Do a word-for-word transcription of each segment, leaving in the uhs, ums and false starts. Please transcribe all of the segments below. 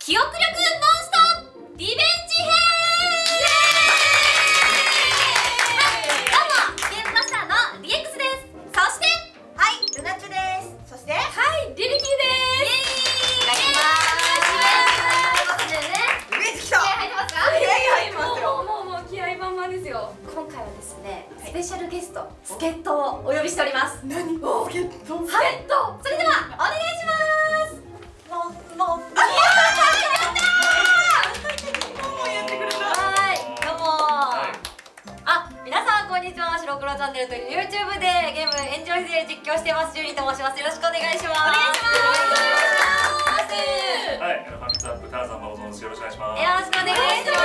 記憶力モンストリベンジ編。どうもゲームマスターの ディーエックス です。そしてはいルナチュです。そしてはいリリキーです。お願いします。ということでね、 イメージきた。 気合入ってますか？ 気合入ってますよ。 もうもうもう気合満々ですよ。今回はですね、スペシャルゲスト助っ人をお呼びしております。 何？助っ人。 はい、とそれではお願いします。 もんもん。 こんにちは、白黒チャンネルという YouTube でゲームエンジョイで実況してます。ジュリーと申します。よろしくお願いします。お願いします。 はい、ファミツアップターザンバオゾンです。よろしくお願いします。 よろしくお願いします。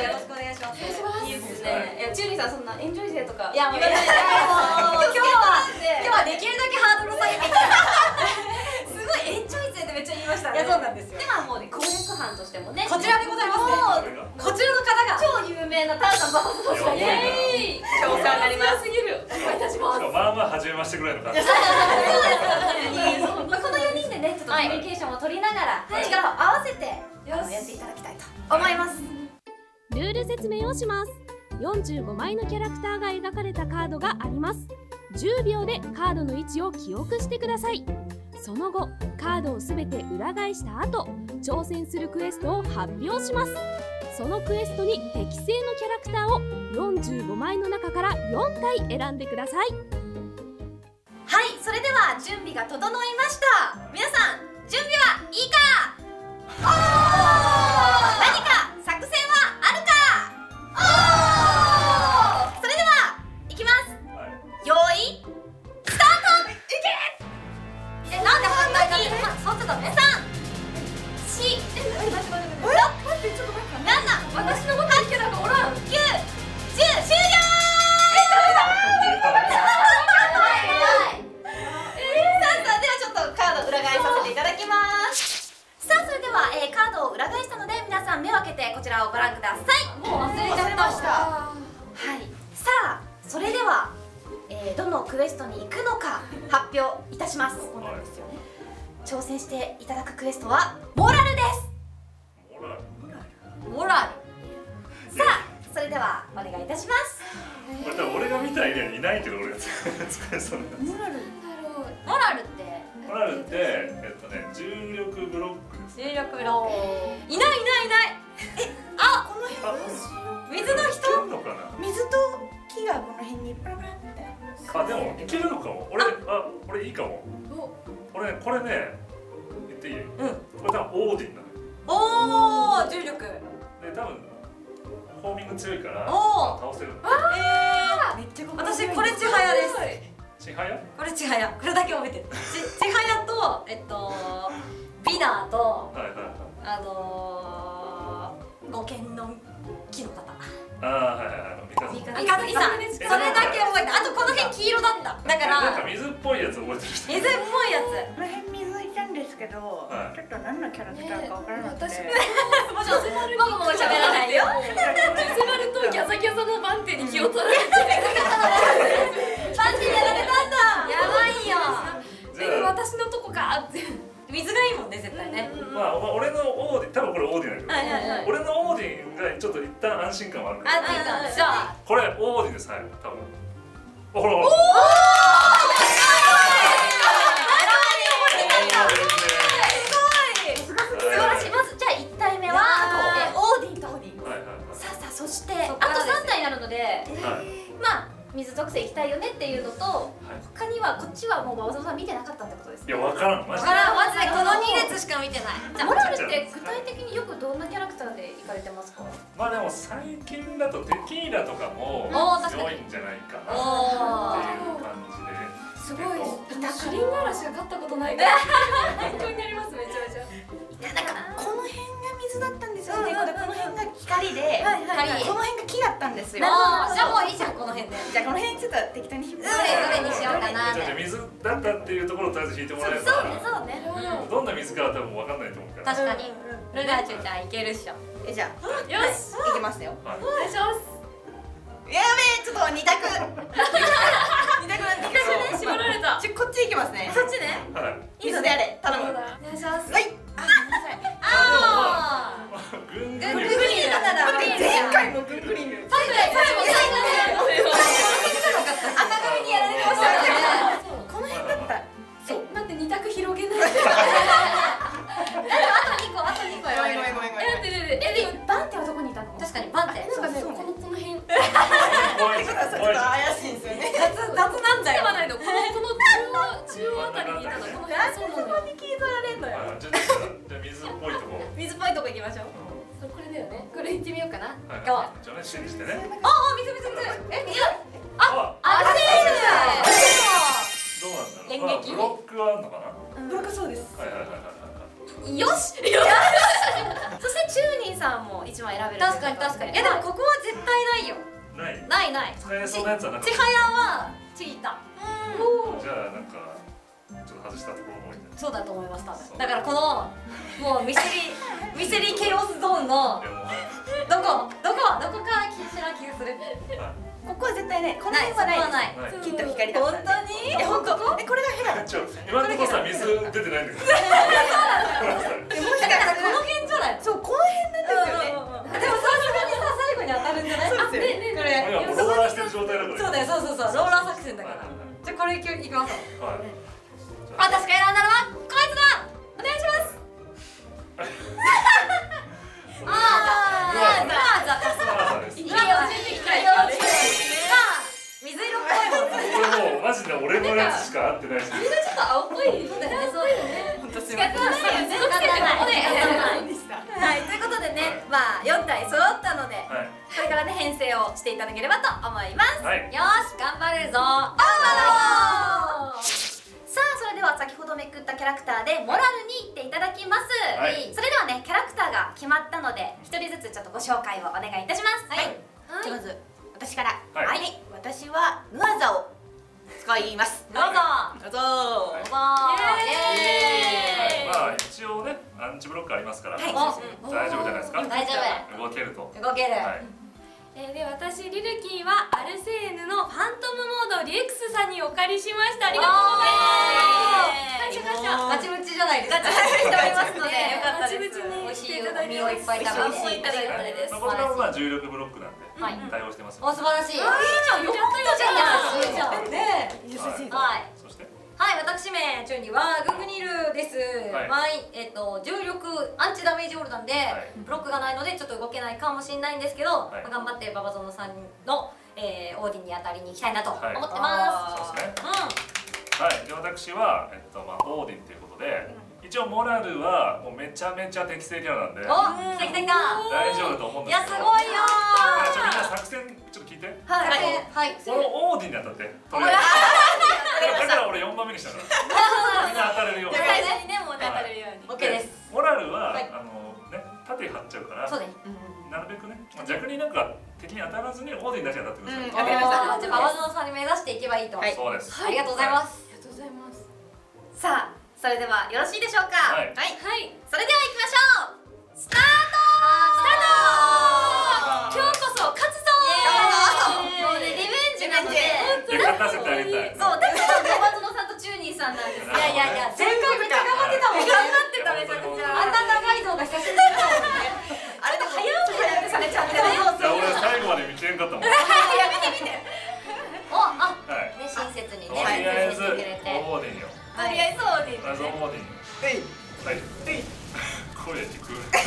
よろしくお願いします。いいですね。いや、ジュリーさんそんなエンジョイデーとかいやもう今日は今日はできるだけハードル下げてきた。すごいエンジョイデーってめっちゃ言いましたね。 いやそうなんですよ。 ではもうね攻略班としてもね、 こちらでございますね。 こちらの方が超有名なターザンバオゾンさん。イエーイ。 超お世話になります。 すぎる。お願いいたします。 まあまあ初めましてぐらいの感じ。 そうですよね。このよにんでね、ちょっとコミュニケーションを取りながら力を合わせてやっていただきたいと思います。 ルール説明をします。よんじゅうごまいのキャラクターが描かれたカードがあります。じゅうびょうでカードの位置を記憶してください。その後カードをすべて裏返した後、挑戦するクエストを発表します。そのクエストに適正のキャラクターをよんじゅうごまいの中からよんたい選んでください。 はい、それでは準備が整いました。皆さん準備はいいか？おー、何か作戦はあるか？おー、それではいきます。用意スタート。いけ。え、なんで反対に触っちゃったの？さん、し、え、待って待って待って。待ってちょっと待って。なな、私の持ってるキャラがおらん。きゅう、じゅう、終了。目を開けてこちらをご覧ください。もう忘れちゃいました。はい、さあそれでは、えー、どのクエストに行くのか発表いたします。挑戦していただくクエストはモラルです。 モラルモラル。さあそれではお願いいたします。 これ多分俺が見たエリアにいないけど俺が使えそうなやつ。 モラルモラルってモラルってえっとね重力ブロックです。 重力ブロック。いないいないいない。え、あ、この辺水の人？ のかな。 水と木がこの辺にプラプラって。 あ、でもいけるのかも。俺、あ、俺いいかも。俺これね言っていい？うん。これ多分オーディンなの。 おお、重力。 で多分ホーミング強いから倒せる。 ああ、めっちゃ私これちはやです。 ちはや？ これちはや。これだけ覚えてる。ちはやとえっとビナーとあの五剣の木の方。 ああはいはい、あの三日月さん。それだけ覚えて。あとこの辺黄色だった。だからなんか水っぽいやつ覚えてる人。 水っぽいやつ。 この辺水いたんですけど、ちょっと何のキャラクターかわからなくて。 僕も喋らないよ。 ジュセマルとギャザギャザの番手に気を取られて番手やられたんだ。やばいよ。 え、私のとこかって。 水がいいもんね絶対ね。 まあ俺のオーディン、多分これオーディンだけど、俺のオーディンがちょっと一旦安心感はあるから。 安心感。じゃあこれオーディンです。はい、多分。ほらほら。おお。 まあ水属性行きたいよねっていうのと、他にはこっちはもう馬場さん見てなかったってことですね。 いや分からんマジで。 分からんマジでこのに列しか見てない。じゃあモラルって具体的によくどんなキャラクターで行かれてますか？ まあでも最近だとテキーラとかも強いんじゃないかなっていう感じで。 すごい。シュリンガラシが勝ったことないから勉強になりますめちゃめちゃ。 なんかこの辺が水だったんですよね。この辺が光で、この辺が木だったんですよ。 じゃあもういいじゃんこの辺で。 じゃあこの辺ちょっと適当に引っ張ってどれにしようかな。 じゃあ水だったっていうところをとりあえず引いてもらえば。 そうねそうね。 どんな水かは多分分かんないと思うから。 確かに。ルナチュちゃんいけるっしょ。 え、じゃあよしいきますよ。 お願いします。 やべえ、ちょっと二択。二択なんだけど。 絞られた。 ちょこっち行きますね。 そっちね。 水であれ頼む。 お願いします。 はい。あ、ごめんなさい。 たの。このなん辺そうなのよ。 でそこに気取られんのよ。 あじゃあじゃあ水っぽいとこ。 水っぽいとこ行きましょう。 そうこれだよね。これ行ってみようかな。 はい行こう。 じゃあね信じてね。 ああ水水水え水ああセどうなんだろう。 演劇まあブロックはあるのかな。 ブロックそうです。 はいはいはいはいはい。 ールよしよしそしてチューニーさんも一枚選べる。 確かに確かにえでもここは絶対ないよない。 ないない使えそうなやつはなかっちはやはちぎったた。じゃあなんかちょっと外したところ多いんだ。 そうだと思います多そう分だからこのもうミステリーミステリーケイオスゾーンのでもどこどこどこか気しな気がするここは絶対ね、このない辺はそこはない。 ないない。 きっと光だったんで。 本当にえ、本当？え、これがヘラだ。 ちょ今のところさ水出てないんだけど。 え、もしかしたらだからこの辺じゃないそう、この辺なんですよね。 でもさすがにさ最後に当たるんじゃないそうですよね。 これ今もうローラーしてる状態だから。 そうだよそうそうそうローラー作戦だからじゃあこれいきいきますはい。 私が選んだのはこいつだお願いしますああヌアーザスマーサです。 いいよ準備きたいさあ水色っぽいもんこれもうマジで俺のやつしか合ってないし。 みんなちょっと青っぽい。 そうだよねそうだよね本当す仕みません。 方ないよね仕方ないでした。 はいということでねまあよんたい揃ったのではい。 これからね編成をしていただければと思いますはい。 よーし頑張るぞあーさあそれでは先ほどめくったキャラクターでモラルに行っていただきます、 はいそれではねキャラクターが決まったので一人ずつちょっとご紹介をお願いいたしますはい、 じゃあまず私から。 はいはい。私はヌアザを使います。 どうぞどうぞ。 どうぞイエーイまあ一応ねアンチブロックありますからはいお大丈夫じゃないですか。 大丈夫動けると。 動ける、 はい。 えー、で私リルキーはアルセーヌのファントムモードリュックスさんにお借りしました。ありがとうございます。感謝感謝。 ガチムチじゃないですかガチムチしておりますのでねよかったですガチムチに美味しいしていただいて身をいっぱい食べて美味しいいただいてありがとうまあこちらもまございあ重力ブロックなんではい対応してます。 ますお素晴らしいいいじゃんよかったよいいじゃんいいじゃんね優しい。 はいそしてはい、私名チュンリはググニルです。 はいはい、えっと重力アンチダメージオールなんで、 はいブロックがないのでちょっと動けないかもしれないんですけど、 はいまあ頑張ってババゾノさんの、えー、オーディンに当たりに行きたいなと思ってはいます。 そうですね。 うはい。で私はえっとまあオーディンということで一応モラルはもうめちゃめちゃ適正キャラなんでん、お、来た来た来た。 大丈夫だと思うんいやですけど。 すごいよまあちょっとみんなー。 作戦ちょっと聞いて。 はいはい。 このオーディンに当たって。とりあえずだから俺よんばんめにしたから。みんな当たれるように。 最初にねもうねはい当たれるように。オッケーです。 モラルは、 はいあのね縦張っちゃうから。 そうね。 なるべくね、まあ逆になんか敵に当たらずにオーディンだけ当たってください。 うんわかりましたあーじゃあババゾノさんに目指していけばいいと。 はいそうです。 ありがとうございます。 ありがとうございます。 さあそれではよろしいでしょうか。 はいはい。 はい。 それでは行きましょうスタートスタート今日こそ勝つぞーもうねリベンジなのでいや勝たせてあげたい。 そうだからババゾノさんとチューニーさんなんですいやいやいや前回めっちゃ頑張ってたもん頑張ってためちゃくちゃあんな長い動画久しぶりだもんねあれでも早送りされちゃってねいや俺最後まで見きれんかったもん。はやめてみておあい。 ね親切にとねりあえずオ親切にくれてーディンよ。 とりあえずオーディンまずオーディン。 はい。 はい。声聞く。 すごい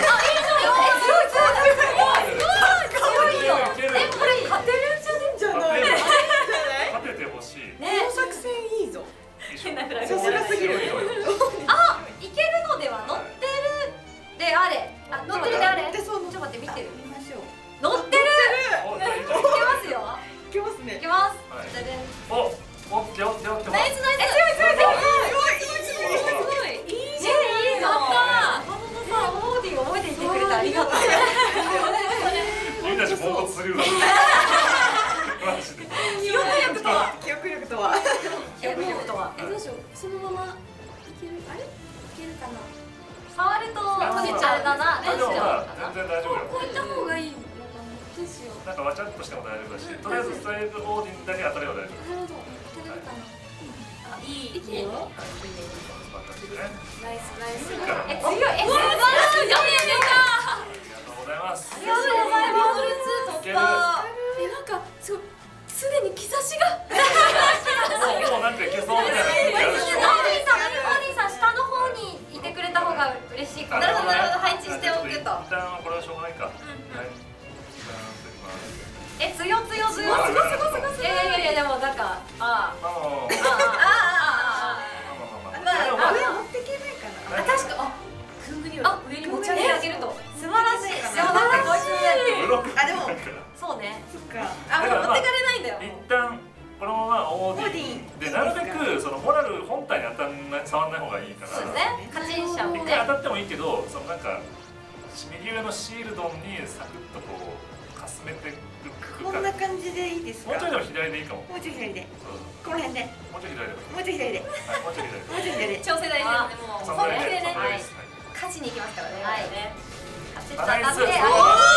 すごいすごいすごいよいけるえこれ勝てるんじゃねじゃ勝てるない。 勝ててほしい。 ねこの作戦いいぞ。 変なフラグさすがすぎる。 あ、いけるのでは乗ってるであれあ乗ってるであれちょでそうっと待って見てる見ましょう。 乗ってるお、じゃあいいじゃん。 いけますよいけますねいけ。ますはいじゃじゃんお、お、手を手を手を。 ナイスナイス強い強い強いすごい。 いいじゃんいいぞババゾノさんオーディン覚えていてくれてありがとう君たちポンコツすぎるだろ。マジで。 記憶力とは記憶力とは。 記憶力とはえどうしよう。そのままいけるあれ？いけるかな。 触ると閉じちゃうだな大丈夫閉じちゃうだ。 かな全然大丈夫よ。 こういった方がいいのかな。どうしよう。 なんかわちゃっとしても大丈夫だし、とりあえずストライクオーディンだけ当たれば大丈夫。 なるほど。当たれるかな。 あいいいけるよ。 ね。 ナイスナイス。 いいから。あえ強いえ素晴らしいよねりがとうございます。 ありがとうございますいける。 えなんかすごいすでに兆しが。 もうなんかいけそうみたいなやるでしょ。 オーディさん、オーディさん下の方にいてくれた方が嬉しいかも。 なるほどなるほど配置しておくと一旦はこれはしょうがないか。はい。 え、強強強。すごいすごいすごいすごい。いやいやいやでもなんかああまあまあまあああああああ。 まあまあまあまあまあ。 ど、そのなんか右上のシールドンにサクッとこうかすめてるこんな感じでいいですか？ もうちょいでも左でいいかも。 もうちょい左で。この辺で。 もうちょい左でもいい。 もうちょい左で。 はい、もうちょい左で。 もうちょい左で。 調整大事ですね。もうそのぐらいで、 ね。 そのぐらいです。 勝ちに行きますからね。 はい勝ちナイス。 勝って。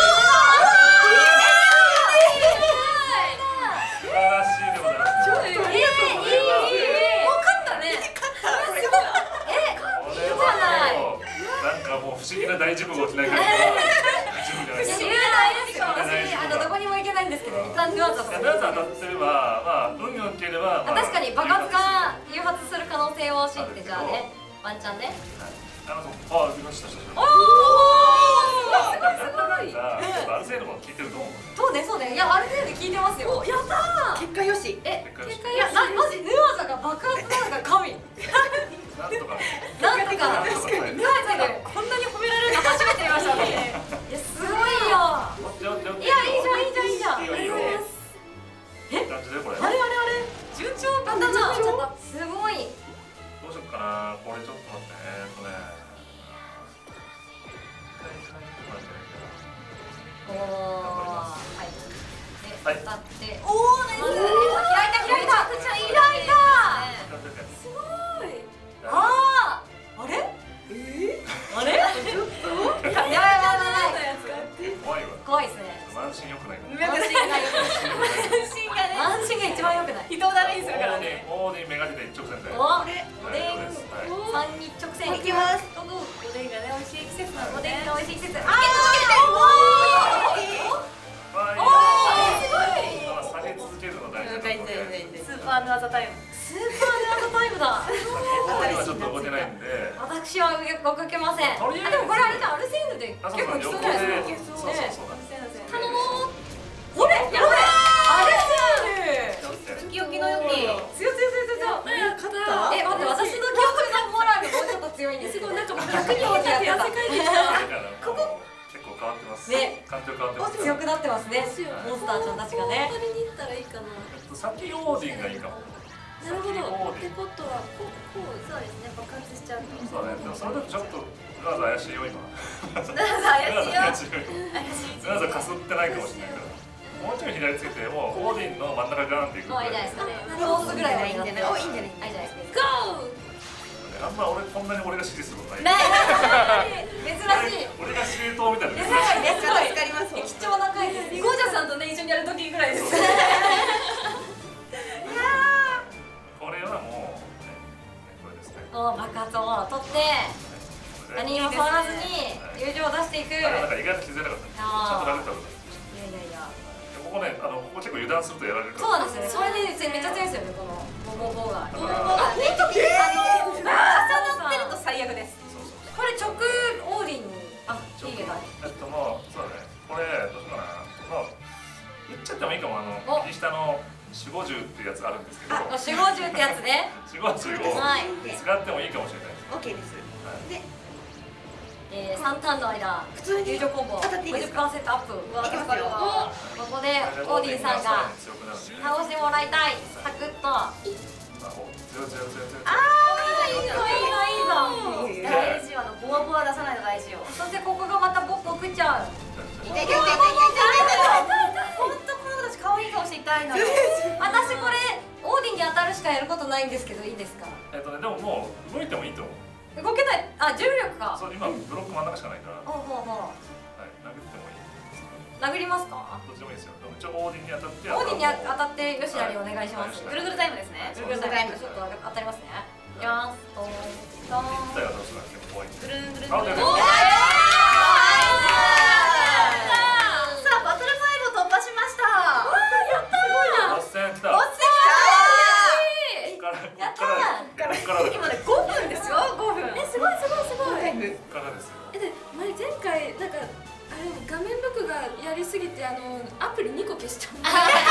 素晴らしいでございます。 いいいいいい。もう勝ったね。勝った。すごい。え、 これはもうなんかもう不思議な大事故が起きないから。 知らないですか。私あのどこにも行けないんですけど、一旦ヌアザとか。 ヌアザ当たってれば、まあ運が良ければ。 確かに爆発が誘発する可能性を知ってじゃあね、ワンチャンね。 あのあ、見ました。 おお。すごいすごい。 ある程度も聞いてると思う。 そうねそうね。いやある程度聞いてますよ。やったー。 結果よし。 え、 結果よし。 いやなマジヌアザが爆発なんか神。 なんとか。 なんとか。 確かに。 ヌアザでこんなに褒められるの初めて見ましたね。いやすごいよ。いやいいじゃんいいじゃんいいじゃん。 いいよいいよ。え？感じでこれ。 あれあれあれ。順調だな。すごい。 どうしよっかな。これちょっと待ってね。えっとね。 おお。はい。 はい。 立って。おおナイス。開いた開いた。開いた。すごい。ああ。あれ？え？あれ？ちょっと。やばいやばいやばい。 怖いわ。 怖いですね。 満身良くない。 満身が良くない。満身が一番良くない。人をダメにするからね。 オーディンメガネで一直線で。 お、おでん三一直線いきます。 おでんがね美味しい季節なので、美味しい季節。ああ、 おお、すごい。 下げ続けるの大事。 スーパーヌアザタイム。スーパーヌアザタイムだ。 今ちょっと動けないんで。 私は動けません。あ、でもこれあれじゃアルセーヌで結構来そうじゃないですか。 そうそうそう。 頼もう。これ、やばい。アルセーヌ。 時々のよき。 強強強強強。 勝った。 え、待って、私の記憶のモラルもうちょっと強いんです。すごいなんかもう逆に落ちて汗かいてきた。 ここ結構変わってます。 ね、 環境変わってます。 強くなってますね。モンスターちゃんたちがね。 取りに行ったらいいかな。 さっきオーディンがいいかも。 なるほど。ってことはここうそうですね爆発しちゃうと。 そうね。でもそれだとちょっとガーザ怪しいよ今。 ガーザ怪しいよ。 ガーザかすってないかもしれないから。もうちょい左ついてもうオーディンの真ん中ガーンっていく。 もういいじゃないですかね。ロースぐらいがいいんじゃない。 お、いいんじゃない。 いいじゃないですゴー。 あんま俺こんなに俺が指示することない。 ね、珍しい。 俺が司令塔みたいな。 珍しいね。すごい助かります。 貴重な回です。ゴージャさんとね一緒にやる時ぐらいです。 これはもうこれですね。 お爆発を取って何にも触らずに友情を出していく。 なんか意外と気づいなかった。ちゃんとラグったこと。 いやいやいや。 ここね、あのここ結構油断するとやられる。 そうなんですよね。それでめっちゃ強いですよねこのボボボが。ボボボがね。重なってると最悪です。これ直オーディンにあいいけど。 えっともうそうだね。これどうしようかな。まあ言っちゃってもいいかも。あの右下の四五十っていうやつあるんですけど。 四五十ってやつね。 四五十を使ってもいいかもしれないです。 オッケーです。で、 えー、三ターンの間普通に友情コンボ当たっていいですか。 ごじゅっパーセントアップ。 いきますよ。 ここでオーディンさんが倒してもらいたい。サクッと。あ強い強い強い強い。 あいいぞいいぞいいぞ。 大事はのボワボワ出さないの大事よ。 そしてここがまたボッボ食っちゃう。 痛い痛い痛い痛い痛い痛い。 本当この子たち可愛い顔して痛いのよ。私これオーディンに当たるしかやることないんですけどいいですか。 えっとねでももう動いてもいいと思う。 動けない。あ重力か。 そう今ブロック真ん中しかないから。 ほうほうほう。 はい殴ってもいい。 殴りますか。 どっちでもいいですよ。でも一応オーディンに当たって。 オーディンに当たってよしなりお願いします。 ぐるぐるタイムですね。 ぐるぐるタイムちょっと当たりますね。いきます。ドンドン。 だからどうするか結構怖い。 ぐるんぐるんぐるん。 あ、出てる。 さあバトルファイブを突破しました。わあやったー。 ボス戦来た。 ボス戦来た。 やったー。 ここからだ。 今ねごふんですよ。ごふん。 えすごいすごいすごい。 タイム。 ここからですよ。 えで前前回なんかあれ画面録画やりすぎてあのアプリにこ消しちゃった。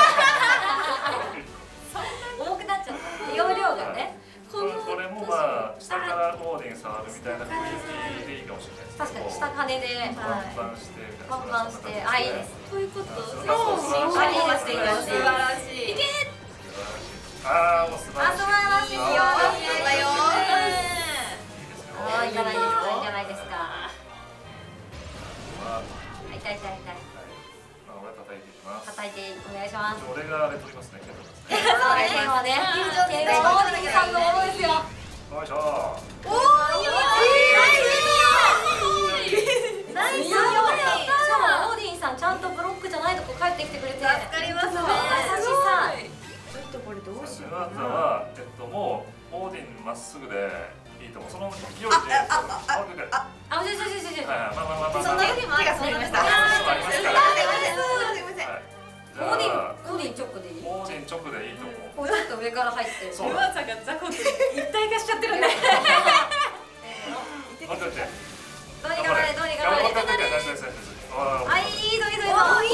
重くなっちゃった。容量がね。 これもまあ下からオーディン触るみたいな雰囲気でいいかもしれないです。 確かに下金でパンパンしてパンパンしてあいいです。 こういうことそうあいいですね。素晴らしい。いけ。 ああもう素晴らしい。 あ素晴らしいよ。いいよ。 だよ。 あいいじゃないですか。いいじゃないですか。 痛い痛い痛い。 まあ俺は叩いていきます。 叩いてお願いします。 俺があれ取りますね。 そうね、剣はね。剣はオーディンさんのものですよ。 よいしょ。 おお、いいね。ナイス。しかもオーディンさんちゃんとブロックじゃないとこ帰ってきてくれて。わかりますね。優しさ。 ちょっとこれどうしようかヌアザな。 はえっともうオーディンまっすぐでいいと思う。その勢いで。ああああ、じゃじゃじゃじゃ。 はい、まあまあまあまあ。 そんな風にも気が済みました。 ありますから。 すいません。 オーディン、オーディン直でいい？ オーディン直でいいと思う。 こうちょっと上から入って。 そう。 ルアーさんがザコと一体化しちゃってるんで。 待って待って。 どうにかなれ、どうにかなれ。あ、いい、どいどいどい。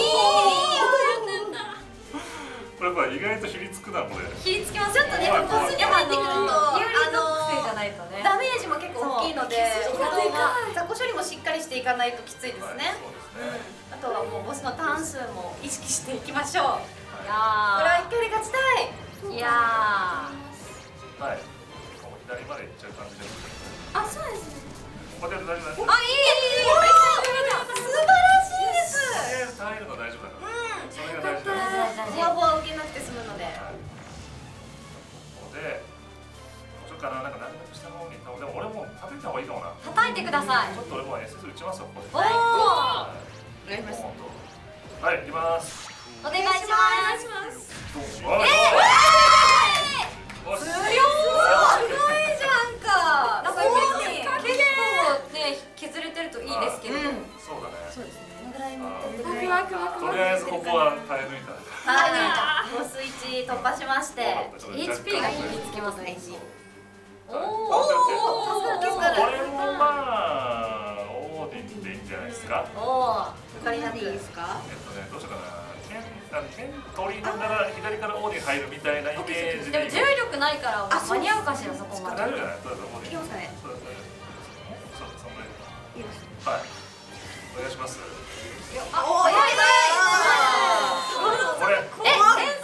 これやっぱ意外とひりつくなこれ。 ひりつきます。ちょっとね、 ボスに入ってくると、 有利属性じゃないとね。 ダメージも結構大きいので、雑魚処理もしっかりしていかないときついですね。あとはもうボスのターン数も意識していきましょう。 いやこれは一回で勝ちたい。 ー。いやー。 はい。左まで行っちゃう感じです。 あ、そうですね。 これで大丈夫です。 あ、いいいいいい。 素晴らしいです。 とりあえず耐えるの大丈夫だから。それが大事だ。 ボワボワ受けなくて済むので。 ここでどうしようかな、なんかなるべく下の方に。でも俺も叩いた方がいいかもな。 叩いてください。 ちょっと俺も エスエス 打ちますよここで。 おお。 やります。 はい、行きます。 お願いします。 えー、 強い。すごいじゃんか。なんか結構ね削れてるといいですけど。 そうだね。 そうですね。このぐらいの。 とりあえずここは耐え抜いた。 はい。ボスいち突破しまして、 エイチピー が火につきますね。おお。 お。 これもまあオーディンでいいんじゃないですか。 おお。 抜かりなんでいいですか？ えっとね、どうしようかな。剣取りながら左からオーディン入るみたいなイメージで。 でも重力ないから間に合うかしらそこまで。 大丈夫じゃない？そうだと思う。 いきますかね。 そうだそうだ。そうだそんなに。 いいです。 はい。お願いします。 あ、早い早い。 これ。 え、天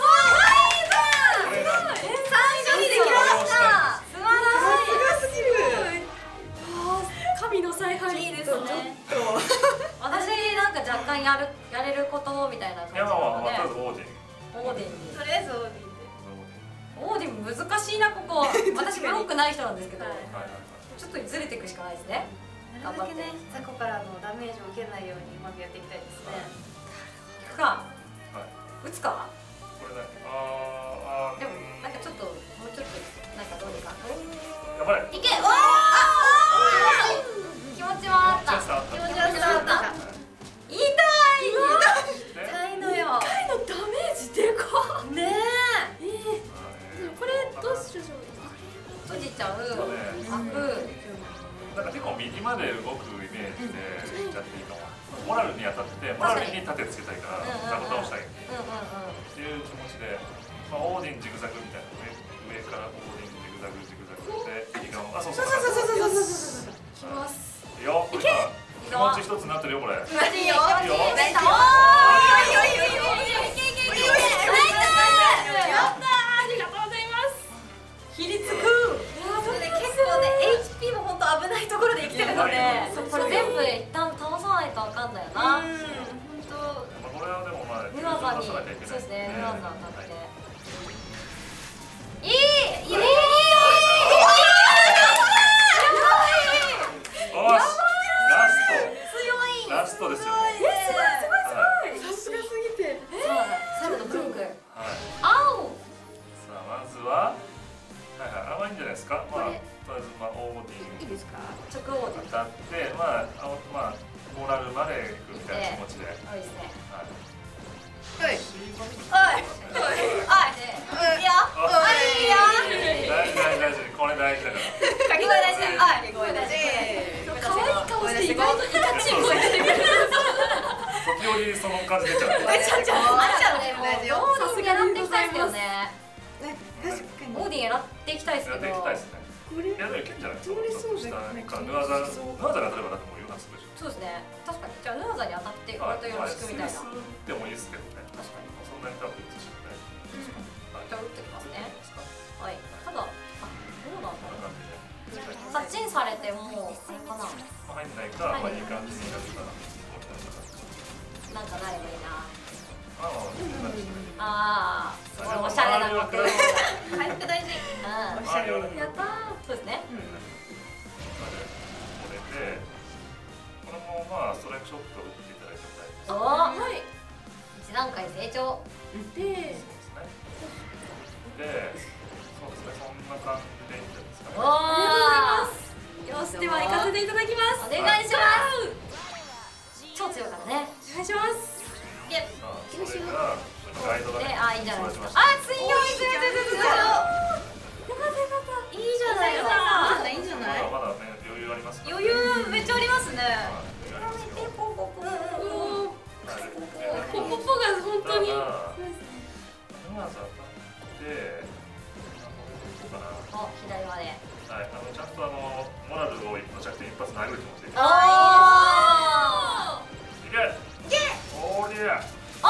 才。最初にできました。素晴らしい。 すごすぎる。 神の采配。 いいですね。私なんか若干やるやれることみたいな感じなので。 まずオーディン。 オーディン。 とりあえずオーディンで。 オーディン難しいなここ。私ブロックない人なんですけど、ちょっとずれていくしかないですね。 なるだけね、雑魚からのダメージを受けないようにうまくやっていきたいですね。 いくか。打つか。 これだ。ああ。 でもなんかちょっともうちょっとなんかどうにか。 やばい。 いけ。おお。気持ちはあった。気持ちはあった。痛い。 痛いのよ。 一回のダメージでかっ。 ねえ。 これどうしよう。 閉じちゃう。開く。 なんか結構右まで動くイメージでいっちゃっていいかも。モラルに当たってモラルに盾つけたいからザコ倒したいっていう気持ちで、まあオーディンジグザグみたいな上上からオーディンジグザグジグザグで右側あそうそうそうそうそうそうきます。 いいよ。これさ気持ち一つになってるよこれ。 いいよ。いいよ。おーいいよいいよいいよいいよ。いけいけいけいけ。やったー。ありがとうございます。ひりつく。 それで結構ね エイチピー も本当危ないところで生きてるので、 これ全部一旦倒さないとわかんないよな。 本当。 これはでもまあヌアザにそうですね。ヌアザ当たって。いいいいいいいい。 ラストですよ。 え、すごいすごいすごい。さすがすぎて。 最後のクンクン。 はい。 あお。 さあまずははいはい甘いんじゃないですか。まあとりあえずまあオーディンいいですか？ 直オーディン。 当たってまああまあモラルまでいくみたいな気持ちで。 そうですね。 はい。 はい。 おい。おい。いいよ。いいよ。 大事大事大事これ大事だから。 掛け声大事だ。はい。掛け声大事。 可愛い顔して意外とイタチっぽい出てくる。 時折その感じ出ちゃう。 出ちゃう。 あっちゃうね。もうオーディン狙っていきたいですけどね。 確かに。 オーディン狙っていきたいですけど。 やっていきたいですね。いやでもいけんじゃない。通りそうで。下からヌアザヌアザが当たればだってもう言うなするでしょ。 そうですね。確かに。じゃあヌアザに当たってこれとよろしくみたいな。 でもいいですけどね。 確かに。 そんなに多分打つしない。 じゃあ打ってきますね。はい。ただあどうなんだろう。タッチンされてもうあれかな。 入んないかまあいい感じになるかな。 ね。 やったー。そうですね。 これでこれもまあストライクショット打っていただいても大丈夫です。 おお。 はい。 一段階成長。 で、 そうですね。で、そうですね。そんな感じでいいんじゃないですかね。 おお。 よし、では行かせていただきます。 お願いします。超強いからね。 お願いします。 いや、 まあそれがガイドがね。 で、あ、いいんじゃないですか。 育ちましたあ、強い強い強い強い強い。いいじゃないですか。 いいんじゃない？ まだまだね余裕ありますから。 余裕めっちゃありますね。 はい余裕ありますよ。 おお、 はいポポポが本当に。 まず当たってどうかな。 お、左まで。 はい、あのちゃんとあのモラルを一発一発殴る気持ちでいけ。 あいけ。いけ。おーりゃ。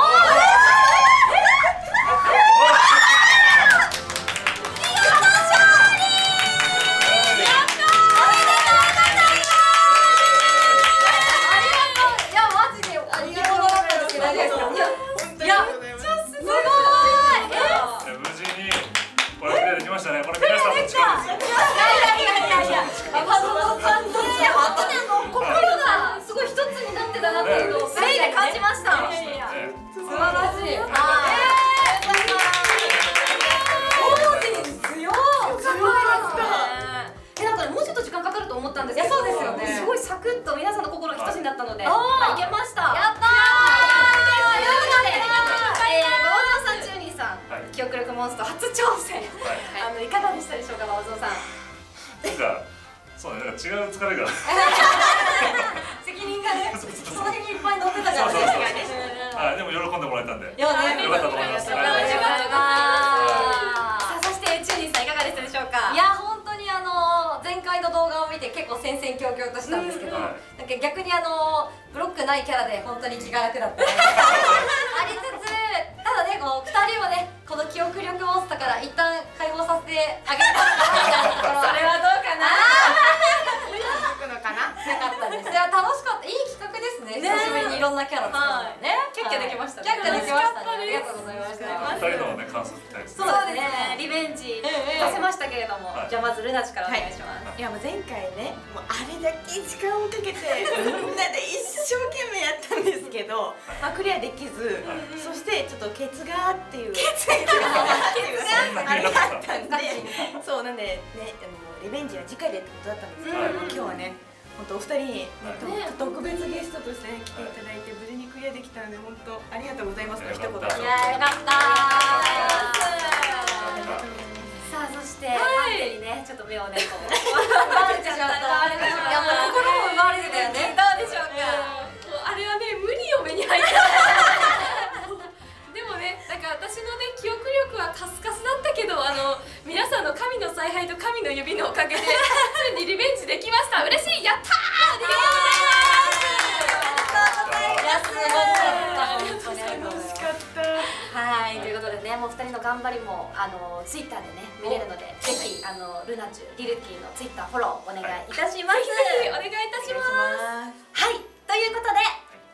記憶力モンスター初挑戦、あのいかがでしたでしょうか、馬尾さん。 なんかそうね、なんか違う疲れが責任がね、その辺にいっぱい乗ってたからね。 はい、でも喜んでもらえたんで。 いやね、 よかったと思います。 よかったよかった。 さあ、そしてチューニーさんいかがでしたでしょうか。 いや、本当にあの前回の動画を見て結構戦々恐々としたんですけど、なんか逆にあのブロックないキャラで本当に気が楽だった。ありつつ、ただね、こうふたりをね、この記憶力モンスターから一旦解放させてあげたいなみたいなところ。 それはどうかな。続くのかな。 なかったです。いや、楽しかった。いい企画ですね。久しぶりにいろんなキャラ使うのね。 キャッキャできましたね。 キャッキャできましたね。ありがとうございました。 二人のね、感想聞きたいですね。 そうですね。リベンジさせましたけれども、じゃあまずルナチからお願いします。 いや、もう前回ね、もうあれだけ時間をかけてみんなで一生懸命やったんですけど、まあ、クリアできず、そしてちょっっとケツがっていうケツがあれがあったんで、そうなんでね、あのリベンジは次回でってことだったんですけど、今日はね本当お二人に特別ゲストとして来ていただいて無事にクリアできたので本当ありがとうございますの一言。いやよかったさあそしてパンテにねちょっと目をねこう奪われてしまった。いやもう心も奪われてたよね。 どうでしょうか。 あれはね無理よ目に入ったでもねなんか私のね記憶力はカスカスだったけどあの皆さんの神の采配と神の指のおかげでついにリベンジできました。嬉しい。やったー。ありがとうございます。 いやすごかった。本当に楽しかった。 はい、ということでね、もうふたりの頑張りもあのツイッターでね見れるので、ぜひあのルナチュリルティのツイッターフォローお願いいたします。 ぜひお願いいたします。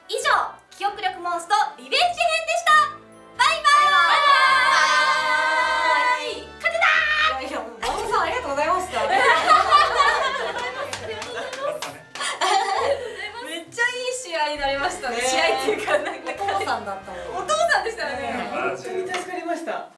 はい、ということで以上記憶力モンストリベンジ編でした。